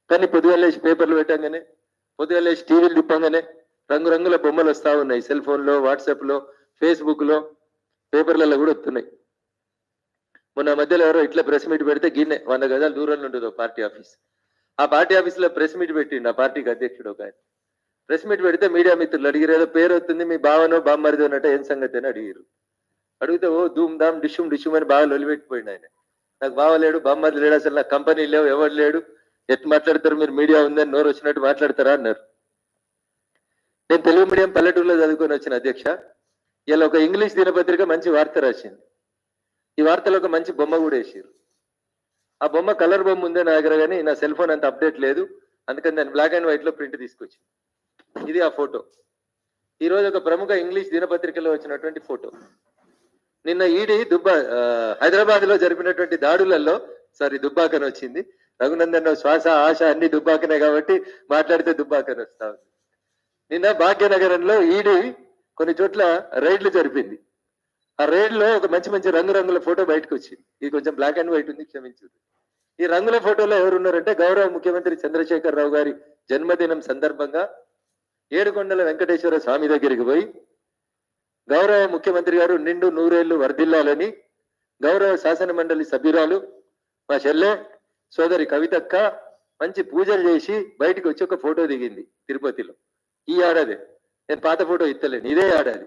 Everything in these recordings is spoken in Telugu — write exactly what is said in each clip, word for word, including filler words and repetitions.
కానీ పొద్దుగాల లేచి పేపర్లు పెట్టంగానే, పొద్దుగాల లేచి టీవీలు తిప్పంగానే రంగురంగుల బొమ్మలు వస్తూ ఉన్నాయి. సెల్ ఫోన్లో, వాట్సాప్లో, ఫేస్బుక్లో, పేపర్లలో కూడా వస్తున్నాయి. మొన్న మధ్యలో ఎవరో ఇట్లా ప్రెస్ మీట్ పెడితే గిన్నె వంద గజాల దూరంలో ఉంటుంది పార్టీ ఆఫీస్. ఆ పార్టీ ఆఫీస్లో ప్రెస్ మీట్ పెట్టిండు ఆ పార్టీకి అధ్యక్షుడు ఒక ఆయన. ప్రెస్ మీట్ పెడితే మీడియా మిత్రులు అడిగారు, ఏదో పేరు వస్తుంది మీ బావనో బామ్మరిదో అన్నట్టు ఏం సంగతి అని అడిగారు. అడిగితే ఓ ధూమ్ ధామ్ డిషుమ్ డిషుమ్ అని బాగా లొలిపెట్టిపోయింది ఆయన. నాకు బావలేడు, బామ్మరి లేడు, అసలు నాకు కంపెనీ లేవు, ఎవరు లేడు, ఎట్ మాట్లాడతారు మీరు, మీడియా ఉందని నోరు వచ్చినట్టు మాట్లాడతారా అన్నారు. నేను తెలుగు మీడియం పల్లెటూరులో చదువుకొని వచ్చిన అధ్యక్ష. ఇలా ఒక ఇంగ్లీష్ దినపత్రిక మంచి వార్త రాసింది. ఈ వార్తలో ఒక మంచి బొమ్మ కూడా వేసారు. ఆ బొమ్మ కలర్ బొమ్మ ఉందే నా దగ్గర, కానీ నా సెల్ ఫోన్ అంత అప్డేట్ లేదు, అందుకని దాన్ని బ్లాక్ అండ్ వైట్ లో ప్రింట్ తీసుకొచ్చింది. ఇది ఆ ఫోటో. ఈరోజు ఒక ప్రముఖ ఇంగ్లీష్ దినపత్రికలో వచ్చినటువంటి ఫోటో. నిన్న ఈడీ దుబ్బా హైదరాబాద్ లో జరిపినటువంటి దాడులలో, సారీ దుబ్బాకని వచ్చింది, రఘునందన్ రావు శ్వాస ఆశ అన్ని దుబ్బాకనే కాబట్టి మాట్లాడితే దుబ్బాకని వస్తా ఉంది. నిన్న భాగ్యనగరంలో ఈడీ కొన్ని చోట్ల రైడ్లు జరిపింది. ఆ రైడ్ లో ఒక మంచి మంచి రంగురంగుల ఫోటో బయటకు వచ్చింది. ఇది కొంచెం బ్లాక్ అండ్ వైట్ ఉంది, క్షమించదు. ఈ రంగుల ఫోటోలో ఎవరున్నారంటే గౌరవ ముఖ్యమంత్రి చంద్రశేఖర్ రావు గారి జన్మదినం సందర్భంగా ఏడుకొండల వెంకటేశ్వర స్వామి దగ్గరికి పోయి గౌరవ ముఖ్యమంత్రి గారు నిండు నూరేళ్లు వర్ధిల్లాలని గౌరవ శాసన మండలి సభ్యురాలు మా చెల్లె సోదరి కవితక్క మంచి పూజలు చేసి బయటకు వచ్చి ఒక ఫోటో దిగింది తిరుపతిలో. ఈ ఏడాది, నేను పాత ఫోటో ఇస్తలేను, ఇదే ఏడాది.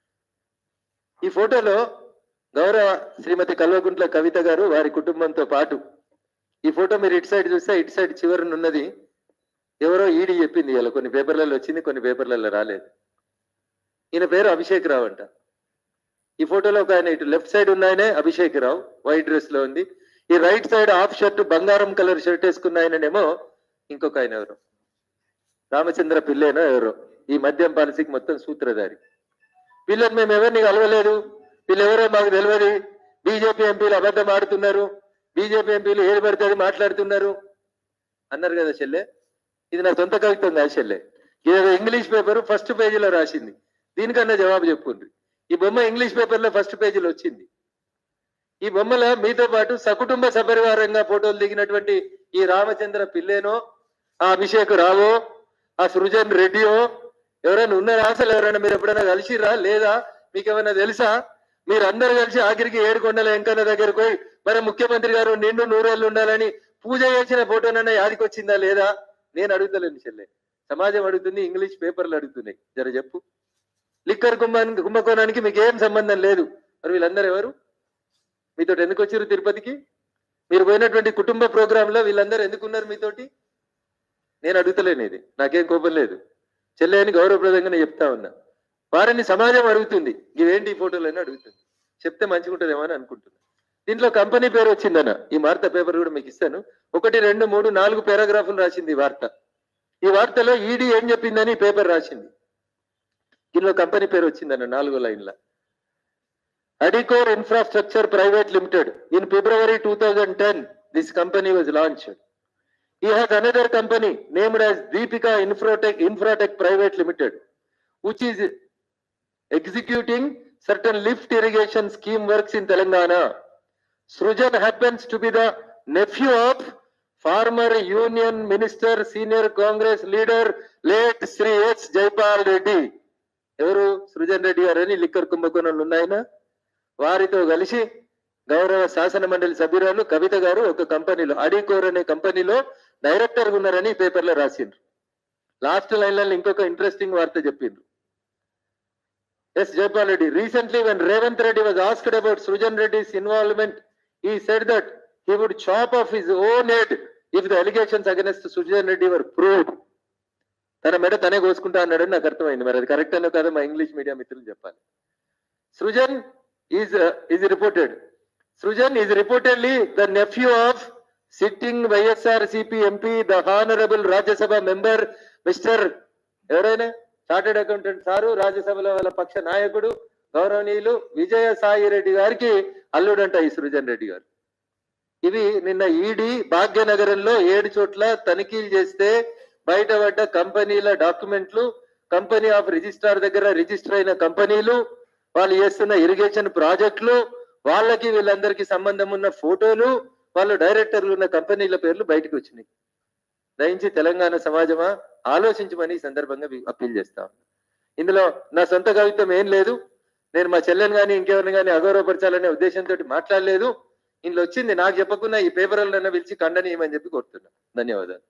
ఈ ఫోటోలో గౌరవ శ్రీమతి కల్వకుంట్ల కవిత గారు వారి కుటుంబంతో పాటు, ఈ ఫోటో మీరు ఇటు సైడ్ చూస్తే ఇటు సైడ్ చివరన ఉన్నది ఎవరో ఈడీ చెప్పింది, ఇలా కొన్ని పేపర్లలో వచ్చింది, కొన్ని పేపర్లలో రాలేదు. ఈయన పేరు అభిషేక్ రావు అంట. ఈ ఫోటోలో ఒక ఆయన ఇటు లెఫ్ట్ సైడ్ ఉన్న ఆయనే అభిషేక్ రావు, వైట్ డ్రెస్ లో ఉంది. ఈ రైట్ సైడ్ హాఫ్ షర్ట్ బంగారం కలర్ షర్ట్ వేసుకున్న ఆయననేమో ఇంకొక ఆయన ఎవరో రామచంద్ర పిల్లేనో ఎవరో, ఈ మద్యం పాలసీకి మొత్తం సూత్రధారి. వీళ్ళని మేము ఎవరిని కలవలేదు, వీళ్ళు ఎవరో మాకు తెలియదు, బీజేపీ ఎంపీలు అబద్ధం ఆడుతున్నారు, బీజేపీ ఎంపీలు ఏది పడితే అది మాట్లాడుతున్నారు అన్నారు కదా చెల్లె. ఇది నా సొంత కవిత్వం కాదు చెల్లె, ఇదేదో ఇంగ్లీష్ పేపర్ ఫస్ట్ పేజీలో రాసింది, దీనికన్నా జవాబు చెప్పుండ్రి. ఈ బొమ్మ ఇంగ్లీష్ పేపర్లో ఫస్ట్ పేజీలో వచ్చింది. ఈ బొమ్మలో మీతో పాటు సకుటుంబ సపరివారంగా ఫోటోలు దిగినటువంటి ఈ రామచంద్ర పిల్లేనో, ఆ అభిషేక్ రావో, ఆ సృజన్ రెడ్డియో ఎవరైనా ఉన్నారా? అసలు ఎవరైనా మీరు ఎప్పుడైనా కలిసిరా లేదా? మీకు ఏమైనా తెలుసా? మీరు అందరు కలిసి ఆఖరికి ఏడుకొండల వెంకన్న దగ్గరకు పోయి మరి ముఖ్యమంత్రి గారు నిండు నూరేళ్ళు ఉండాలని పూజ చేసిన ఫోటోనన్నా యాదికి వచ్చిందా లేదా? నేను అడుగుతలేను చెల్లె, సమాజం అడుగుతుంది, ఇంగ్లీష్ పేపర్లు అడుగుతున్నాయి. జర చెప్పు. లిక్కర్ కుంభ కుంభకోణానికి మీకు ఏం సంబంధం లేదు. మరి వీళ్ళందరూ ఎవరు? మీతో ఎందుకు వచ్చారు తిరుపతికి? మీరు పోయినటువంటి కుటుంబ ప్రోగ్రామ్ లో వీళ్ళందరూ ఎందుకున్నారు మీతోటి? నేను అడుగుతలేను, ఇది నాకేం కోపం లేదు చెల్లె అని గౌరవప్రదంగానే చెప్తా ఉన్నా. వారిని సమాజం అడుగుతుంది, ఇవేంటి ఫోటోలు అని అడుగుతుంది. చెప్తే మంచిగా ఉంటుందేమో అని అనుకుంటున్నా. దీంట్లో కంపెనీ పేరు వచ్చిందన్న, ఈ వార్త పేపర్ కూడా మీకు ఇస్తాను. ఒకటి రెండు మూడు నాలుగు పారాగ్రాఫ్లు రాసింది ఈ వార్త. ఈ వార్తలో ఈడీ ఏం చెప్పిందని పేపర్ రాసింది. దీనిలో కంపెనీ పేరు వచ్చిందన్న నాలుగో లైన్ల. అడికోర్ infrastructure private limited. In February two thousand ten this company was launched. He has another company named as Deepika Infratech Infratech Private Limited, which is executing certain lift irrigation scheme works in Telangana. Srujan happens to be the nephew of former Union Minister, Senior Congress Leader, late Sri S. Jaipal Reddy. Evaru Srujan Reddy garani liquor కుంభకోణాలు ఉన్నాయన. వారితో కలిసి గౌరవ శాసన మండలి సభ్యురాలు కవిత గారు ఒక కంపెనీలో, అడికోర్ అనే కంపెనీలో డైరెక్టర్ ఉన్నారని పేపర్లో రాసిండ్రు. లాస్ట్ లైన్లలో ఇంకొక ఇంట్రెస్టింగ్ వార్త చెప్పిండ్రు. S Jaipal Reddy recently when Revanth Reddy was asked about Srujan Reddy's involvement, he said that he would chop off his own head if the allegations against Srujan Reddy were proved. తన మెడ తనే కోసుకుంటా అన్నాడని నాకు అర్థమైంది. మరి అది కరెక్ట్ అనో కాదో మా ఇంగ్లీష్ మీడియా మిత్రులు చెప్పాలి. Srujan is is reported Srujan is reportedly the nephew of sitting Y S R C P M P, the Honorable Rajya Sabha member, Mister ఎవరైనా చార్టెడ్ అకౌంటెంట్ సారు, రాజ్యసభలో వాళ్ళ పక్ష నాయకుడు గౌరవనీయులు విజయ సాయి రెడ్డి గారికి అల్లుడంట ఈ సృజన్ రెడ్డి గారు. ఇవి నిన్న ఈడీ భాగ్యనగరంలో ఏడు చోట్ల తనిఖీలు చేస్తే బయటపడ్డ కంపెనీల డాక్యుమెంట్లు, కంపెనీ ఆఫ్ రిజిస్ట్రార్ దగ్గర రిజిస్టర్ అయిన కంపెనీలు, వాళ్ళు చేస్తున్న ఇరిగేషన్ ప్రాజెక్టులు, వాళ్ళకి వీళ్ళందరికీ సంబంధం ఉన్న ఫోటోలు, వాళ్ళు డైరెక్టర్లు ఉన్న కంపెనీల పేర్లు బయటకు వచ్చినాయి. దయించి తెలంగాణ సమాజమా ఆలోచించమని ఈ సందర్భంగా అప్పీల్ చేస్తా ఉన్నా. ఇందులో నా సొంత కవిత్వం ఏం లేదు. నేను మా చెల్లెని కానీ ఇంకెవరిని కానీ అగౌరవపరచాలనే ఉద్దేశంతో మాట్లాడలేదు. ఇందులో వచ్చింది నాకు చెప్పకుండా ఈ పేపర్లను పిలిచి ఖండనీయమని చెప్పి కోరుతున్నా. ధన్యవాదాలు.